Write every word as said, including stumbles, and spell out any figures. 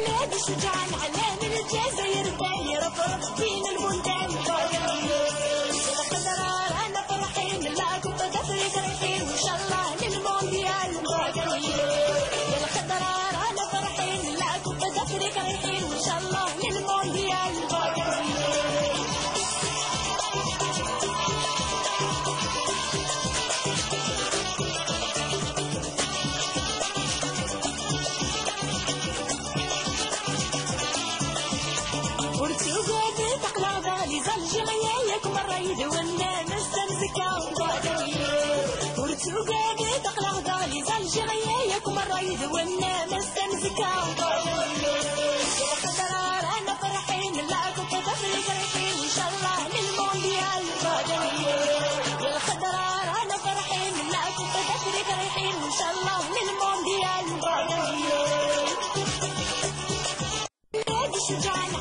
نادي الشجعان علام الجزائر ثاني رفرف فينا المندان الخضراء رانا فرحين نلاقوا بافريقيا رايحين وان شاء الله للمونديال الخضراء رانا فرحين نلاقوا بافريقيا رايحين وان شاء الله للمونديال ورتوقات تقلع لزالجيريا ياكم الرايد والنام استمسكا ورتوقات تقلع لزالجيريا ياكم الرايد والنام استمسكا الخضراء رانا فرحين نلاقوا بافريقيا رايحين ان شاء الله للمونديال الخضراء رانا فرحين نلاقوا بافريقيا رايحين ان شاء الله للمونديال نادي الشجعان